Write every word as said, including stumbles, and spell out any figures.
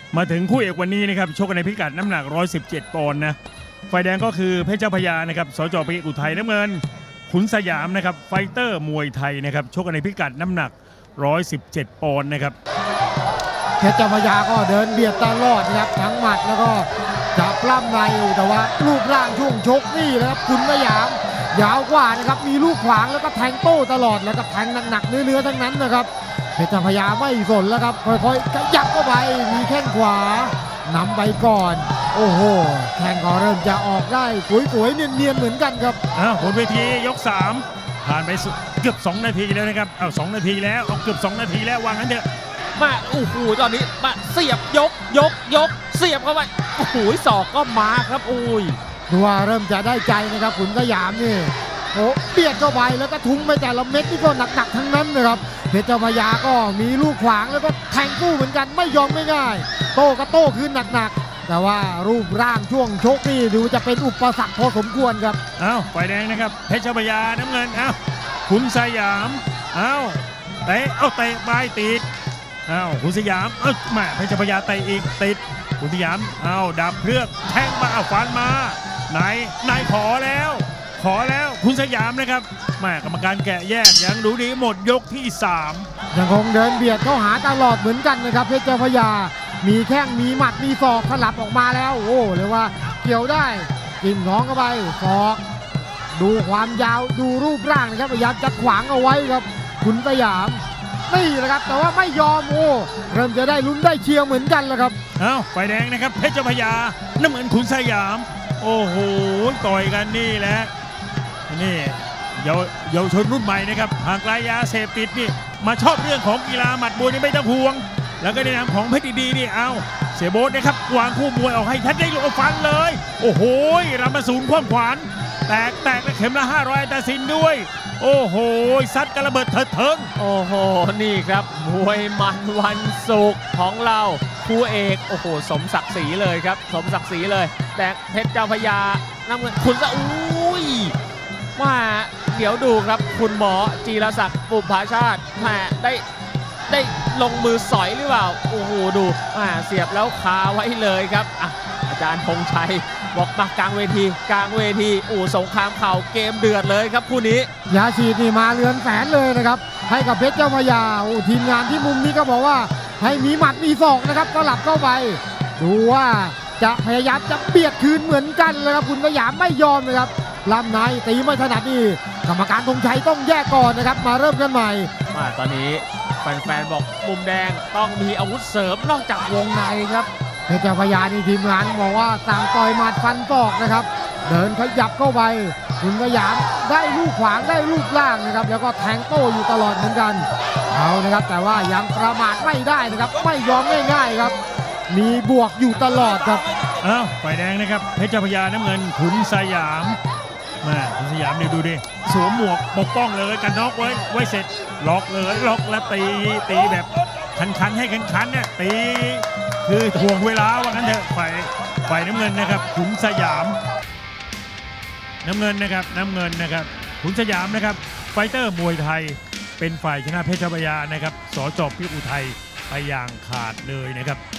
มาถึงคู่เอกวันนี้นะครับชกกันในพิกัดน้ำหนักหนึ่งร้อยสิบเจ็ดปอนด์นะฝ่ายแดงก็คือเพชรเจ้าพระยานะครับสจ.ปิยอุทัยน้ำเงินขุนสยามนะครับไฟเตอร์มวยไทยนะครับชกกันในพิกัดน้ำหนักหนึ่งร้อยสิบเจ็ดปอนด์นะครับเพชรเจ้าพระยาก็เดินเบียดตลอดนะครับทั้งหมัดแล้วก็จับปล้ำในแต่ว่ารูปร่างช่วงชกนี่นะครับขุนสยามยาวกว่านะครับมีลูกขวางแล้วก็แทงโต้ตลอดแล้วก็แทงหนักๆเนื้อๆทั้งนั้นนะครับเพชรเจ้าพระยาไม่สนแล้วครับค่อยๆขยับเข้าไปมีแข้งขวานำไปก่อนโอ้โหแข้งก็เริ่มจะออกได้สวยๆเนียนๆเหมือนกันครับอ้าวบนเวทียกสามผ่านไปเกือบสองนาทีแล้วนะครับอ้าวสองนาทีแล้วเอาเกือบสองนาทีแล้ววางงั้นเถอะมาโอ้โหตอนนี้มาเสียบยกยกยกเสียบเข้าไปโอ้โหศอกก็มาครับโอ้ยดูว่าเริ่มจะได้ใจนะครับขุนสยามนี่โอ้เบียดเข้าไปแล้วก็ทุ้งไปแต่ละเม็ดนี่ก็หนักๆทั้งนั้นนะครับเพชรเจ้าพระยาก็มีลูกขวางแล้วก็แทงกู้เหมือนกันไม่ยอมไม่ง่ายโต้ก็โต้ขึ้นหนักๆแต่ว่ารูปร่างช่วงชกนี่ดูจะเป็นอุปสรรคพอสมควรครับอ้าวฝ่ายแดงนะครับเพชรเจ้าพระยาน้ำเงินอ้าวขุนสยามอ้าวเตะเอาเตะปลายติดอ้าวขุนสยามเอ้าแม่เพชรเจ้าพระยาเตะอีกติดขุนสยามอ้าวดับเครื่องแทงมาเอาฟันมาไหนนายขอแล้วขอแล้วขุนสยามนะครับแม่กรรมการแกะแยกยังดูดีหมดยกที่สามยังคงเดินเบียดเข้าหาตลอดเหมือนกันนะครับเพชรเจ้าพระยามีแข้งมีหมัดมีศอกสลับออกมาแล้วโอ้เรียกว่าเกี่ยวได้กินท้องเข้าไปศอกดูความยาวดูรูปร่างนะครับพยายามจะขวางเอาไว้ครับขุนสยามนี่นะครับแต่ว่าไม่ยอมโอ้เริ่มจะได้ลุ้นได้เชียร์เหมือนกันแล้วครับอ้าวไฟแดงนะครับเพชรเจ้าพระยาน้ำเงินขุนสยามโอ้โหต่อยกันนี่แหละนี่เยาวเยาวชนรุ่นใหม่นะครับห่างไกลยาเสพติดนี่มาชอบเรื่องของกีฬาหมัดมวยนี่ไม่ต้องห่วงแล้วก็ในนามของเพชรดีๆนี่เอาเสียโบ๊ทนะครับวางคู่มวยออกให้ทัดได้ลงฟันเลยโอ้โหรำมาสูงคว่ำขวานแตกแตกและเข็มละห้าร้อยตัดสินด้วยโอ้โหซัดกระเบิดเถิดเทิงโอ้โหนี่ครับมวยมันวันศุกร์ของเราคู่เอกโอ้โหสมศักดิ์ศรีเลยครับสมศักดิ์ศรีเลยแต่เพชรเจ้าพระยาน้ำเงินคุณสะอุ้ยว่าเดี๋ยวดูครับคุณหมอจีรศักดิ์ปุภาชาติแหมได้ได้ลงมือสอยหรือเปล่าโอ้โหดูอ่าเสียบแล้วคาไว้เลยครับอ่ะอาจารย์พงชัยบอกมากลางเวทีกลางเวทีโอ้สงครามเข่าเกมเดือดเลยครับคู่นี้ยาฉีดนี่มาเรือนแสนเลยนะครับให้กับเพชรเจ้าพระยาโอ้ทีมงานที่มุมนี้ก็บอกว่าให้มีหมัดมีศอกนะครับก็หลับเข้าไปดูว่าจะพยายามจะเบียดคืนเหมือนกันเลยครับคุณสยามไม่ยอมนะครับลำในตีไม่ถนัดนี่กรรมการธงชัยต้องแยกก่อนนะครับมาเริ่มกันใหม่มาตอนนี้แฟนๆบอกมุมแดงต้องมีอาวุธเสริมนอกจากวงในครับเพชรเจ้าพระยานี่ทีมงานบอกว่าสั่งต่อยหมัดฟันศอกนะครับเดินขยับเข้าไปคุณสยามได้ลูกขวางได้ลูกล่างนะครับแล้วก็แทงโต้อยู่ตลอดเหมือนกันเอานะครับแต่ว่ายังประมาทไม่ได้นะครับไม่ยอมง่ายๆครับมีบวกอยู่ตลอดครับอ้าวฝ่ายแดงนะครับเพชรเจ้าพระยาน้ำเงินขุนสยามมาขุนสยามเนี่ยดูดิสวมหมวกปกป้องเลยกันน็อกไว้ไว้เสร็จล็อกเลยล็อกแล้วตีตีแบบคันๆให้คันๆเนี่ยตีคือถ่วงเวลาว่างั้นเถอะฝ่ายฝ่ายน้ำเงินนะครับขุนสยามน้ำเงินนะครับน้ำเงินนะครับขุนสยามนะครับไฟเตอร์มวยไทยเป็นฝ่ายชนะเพชรเจ้าพระยานะครับสจ.ปิยอุทัยไปอย่างขาดเลยนะครับ